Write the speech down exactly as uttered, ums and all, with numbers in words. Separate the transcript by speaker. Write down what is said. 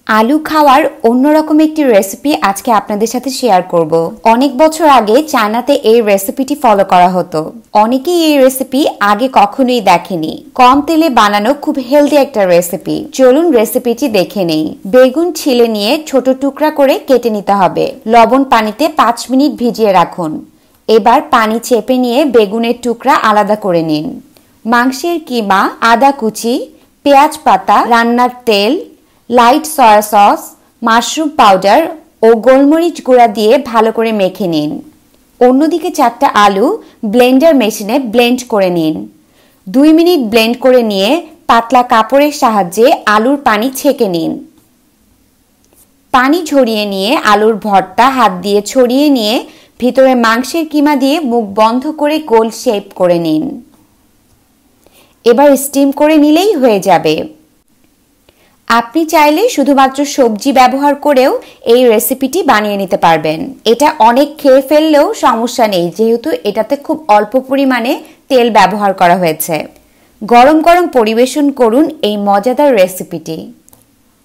Speaker 1: আলু খাওয়ার অন্যরকম একটি রেসিপি আজকে আপনাদের সাথে শেয়ার করব। অনেক বছর আগে চায়নাতে এই রেসিপিটি ফলো করা হতো। অনেকেই এই রেসিপি আগে কখনোই দেখেনি। কম তেলে বানানো খুব হেলদি একটা রেসিপি। চলুন রেসিপিটি দেখে নেই। বেগুন ছিলে নিয়ে ছোট টুকরা করে কেটে নিতে হবে। লবণ পানিতে পাঁচ মিনিট ভিজিয়ে রাখুন। এবার পানি চেপে নিয়ে বেগুনের টুকরা আলাদা করে নিন। মাংসের কিমা, আদা কুচি, পেঁয়াজ পাতা, রান্নার তেল, light soya sauce, mushroom powder ও গোলমরিচ গুঁড়া দিয়ে ভালো করে মেখে নিন। অন্যদিকে চারটা আলু ব্লেন্ডার মেশিনে ব্লেন্ড করে নিন। দুই মিনিট ব্লেন্ড করে নিয়ে পাতলা কাপড়ের সাহায্যে আলুর পানি ছেঁকে নিন। পানি ঝরিয়ে নিয়ে আলুর ভর্তা হাত দিয়ে ছড়িয়ে নিয়ে ভিতরে মাংসের কিমা দিয়ে মুখ বন্ধ করে গোল শেপ করে নিন। এবার স্টিম করে নিলেই হয়ে যাবে। আপনি চাইলে শুধুমাত্র সবজি ব্যবহার করেও এই রেসিপিটি বানিয়ে নিতে পারবেন। এটা অনেক খেয়ে ফেললেও সমস্যা নেই, যেহেতু এটাতে খুব অল্প পরিমাণে তেল ব্যবহার করা হয়েছে। গরম গরম পরিবেশন করুন এই মজাদার রেসিপিটি।